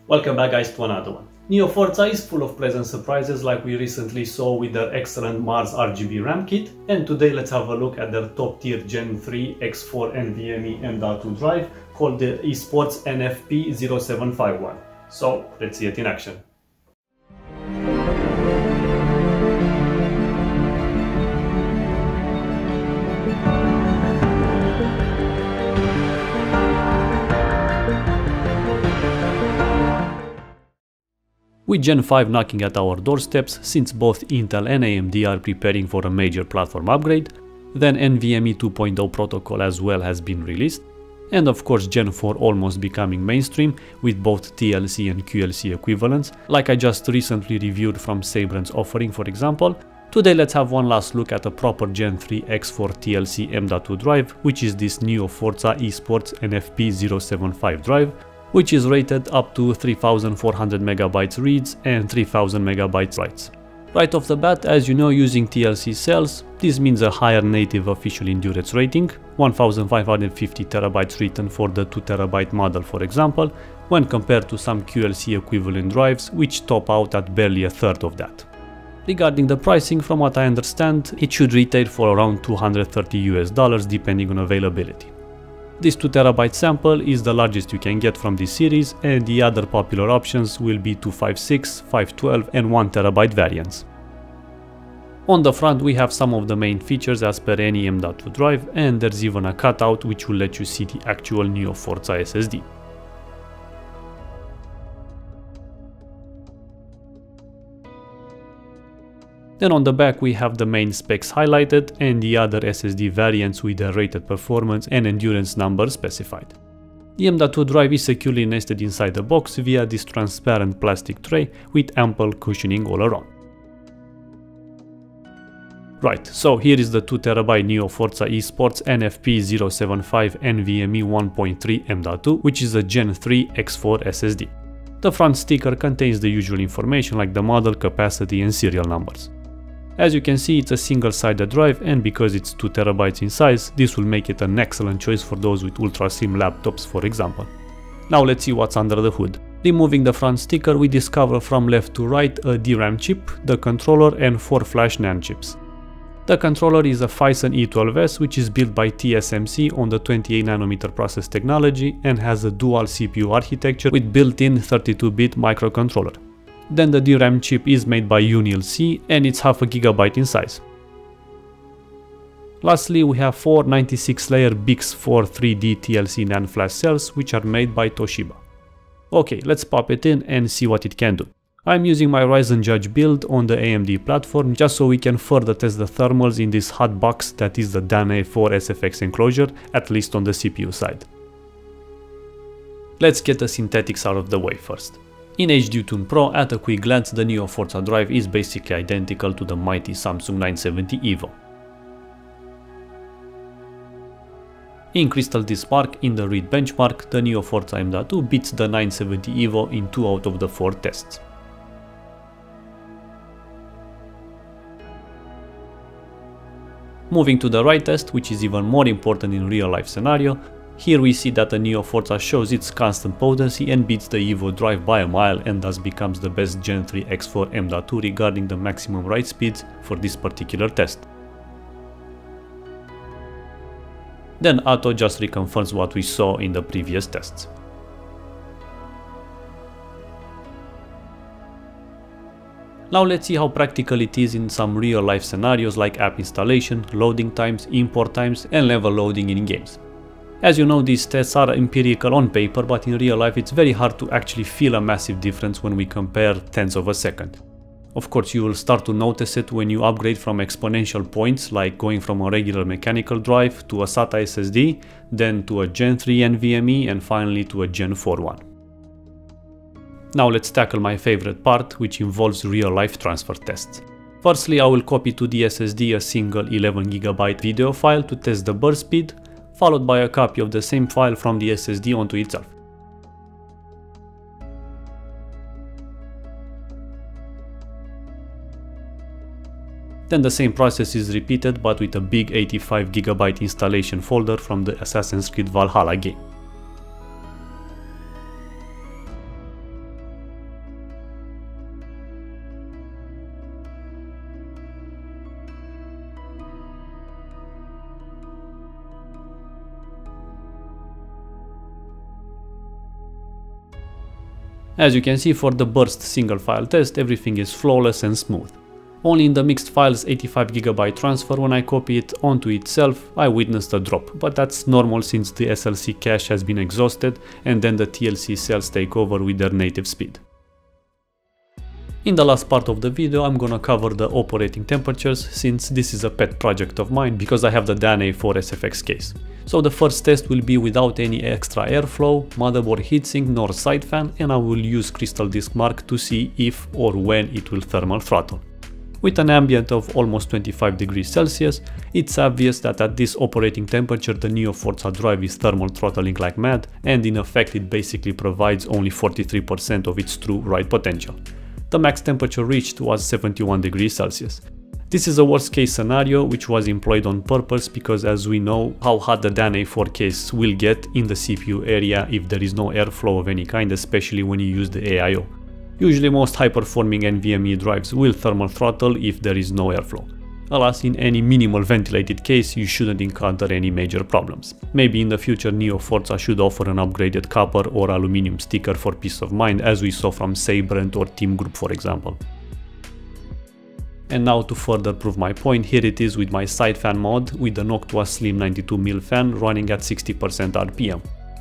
Welcome back guys to another one. Neo Forza is full of pleasant surprises like we recently saw with their excellent Mars RGB RAM kit, and today let's have a look at their top tier Gen 3 X4 NVMe M.2 drive called the eSports NFP0751. So let's see it in action. With Gen 5 knocking at our doorsteps, since both Intel and AMD are preparing for a major platform upgrade, then NVMe 2.0 protocol as well has been released, and of course Gen 4 almost becoming mainstream with both TLC and QLC equivalents, like I just recently reviewed from Sabrent's offering for example. Today let's have one last look at a proper Gen 3 X4 TLC M.2 drive, which is this Neo Forza eSports NFP075 drive, which is rated up to 3400 MB reads and 3000 MB writes. Right off the bat, as you know, using TLC cells, this means a higher native official endurance rating, 1550 TB written for the 2TB model for example, when compared to some QLC equivalent drives which top out at barely a third of that. Regarding the pricing, from what I understand, it should retail for around $230 depending on availability. This 2TB sample is the largest you can get from this series, and the other popular options will be 256, 512 and 1TB variants. On the front we have some of the main features as per any M.2 drive, and there's even a cutout which will let you see the actual Neo Forza SSD. Then on the back we have the main specs highlighted and the other SSD variants with their rated performance and endurance numbers specified. The M.2 drive is securely nested inside the box via this transparent plastic tray with ample cushioning all around. Right, so here is the 2TB Neo Forza eSports NFP075 NVMe 1.3 M.2, which is a Gen 3 X4 SSD. The front sticker contains the usual information like the model, capacity and serial numbers. As you can see, it's a single-sided drive, and because it's 2TB in size, this will make it an excellent choice for those with ultra-slim laptops for example. Now let's see what's under the hood. Removing the front sticker, we discover from left to right a DRAM chip, the controller and 4 flash NAND chips. The controller is a Phison E12S which is built by TSMC on the 28nm process technology and has a dual CPU architecture with built-in 32-bit microcontroller. Then the DRAM chip is made by UNIL-C and it's half a gigabyte in size. Lastly, we have 4 96-layer BiCS4 3D TLC NAND flash cells which are made by Toshiba. Okay, let's pop it in and see what it can do. I'm using my Ryzen Judge build on the AMD platform just so we can further test the thermals in this hot box that is the Dan A4 SFX enclosure, at least on the CPU side. Let's get the synthetics out of the way first. In HDTune Pro, at a quick glance, the Neo Forza drive is basically identical to the mighty Samsung 970 EVO. In Crystal Disk Spark, in the read benchmark, the Neo Forza M.2 beats the 970 EVO in 2 out of the 4 tests. Moving to the write test, which is even more important in real life scenario, here we see that the Neo Forza shows its constant potency and beats the EVO drive by a mile, and thus becomes the best Gen 3 X4 M.2 regarding the maximum write speeds for this particular test. Then Atto just reconfirms what we saw in the previous tests. Now let's see how practical it is in some real life scenarios like app installation, loading times, import times and level loading in games. As you know, these tests are empirical on paper, but in real life it's very hard to actually feel a massive difference when we compare tenths of a second. Of course, you will start to notice it when you upgrade from exponential points, like going from a regular mechanical drive to a SATA SSD, then to a Gen 3 NVMe and finally to a Gen 4 one. Now let's tackle my favorite part, which involves real life transfer tests. Firstly, I will copy to the SSD a single 11GB video file to test the burst speed, followed by a copy of the same file from the SSD onto itself. Then the same process is repeated but with a big 85GB installation folder from the Assassin's Creed Valhalla game. As you can see, for the burst single file test, everything is flawless and smooth. Only in the mixed files 85GB transfer, when I copy it onto itself, I witnessed a drop, but that's normal since the SLC cache has been exhausted and then the TLC cells take over with their native speed. In the last part of the video, I'm gonna cover the operating temperatures, since this is a pet project of mine because I have the Dan A4 SFX case. So the first test will be without any extra airflow, motherboard heatsink nor side fan, and I will use Crystal Disk Mark to see if or when it will thermal throttle. With an ambient of almost 25 degrees Celsius, it's obvious that at this operating temperature the NeoForza drive is thermal throttling like mad, and in effect it basically provides only 43% of its true write potential. The max temperature reached was 71 degrees Celsius. This is a worst case scenario which was employed on purpose because, as we know how hot the Dan A4 case will get in the CPU area if there is no airflow of any kind, especially when you use the AIO. Usually most high-performing NVMe drives will thermal throttle if there is no airflow. Alas, in any minimal ventilated case you shouldn't encounter any major problems. Maybe in the future NeoForza should offer an upgraded copper or aluminum sticker for peace of mind, as we saw from Sabrent or Team Group for example. And now to further prove my point, here it is with my side fan mod with the Noctua Slim 92mm fan running at 60% RPM.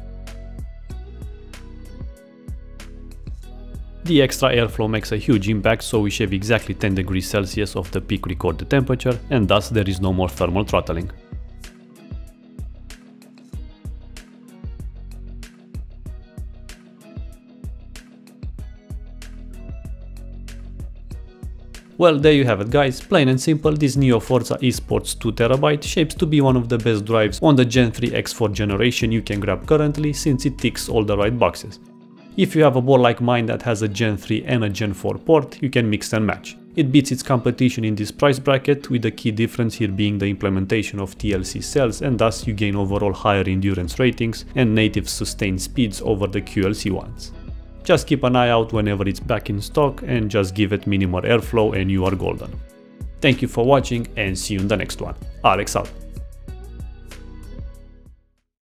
The extra airflow makes a huge impact, so we shave exactly 10 degrees Celsius of the peak recorded temperature, and thus there is no more thermal throttling. Well, there you have it guys, plain and simple, this NeoForza eSports 2TB shapes to be one of the best drives on the Gen 3 X4 generation you can grab currently, since it ticks all the right boxes. If you have a board like mine that has a Gen 3 and a Gen 4 port, you can mix and match. It beats its competition in this price bracket, with the key difference here being the implementation of TLC cells, and thus you gain overall higher endurance ratings and native sustained speeds over the QLC ones. Just keep an eye out whenever it's back in stock and just give it minimal airflow and you are golden. Thank you for watching and see you in the next one. Alex out.